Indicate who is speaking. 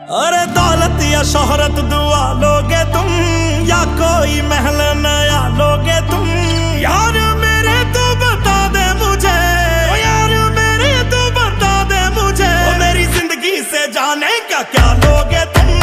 Speaker 1: अरे दौलत या शोहरत दुआ लोगे तुम, या कोई महल नया लोगे तुम। यार मेरे तू बता दे मुझे, ओ यार मेरे तू बता दे मुझे, ओ मेरी जिंदगी से जाने क्या क्या लोगे तुम।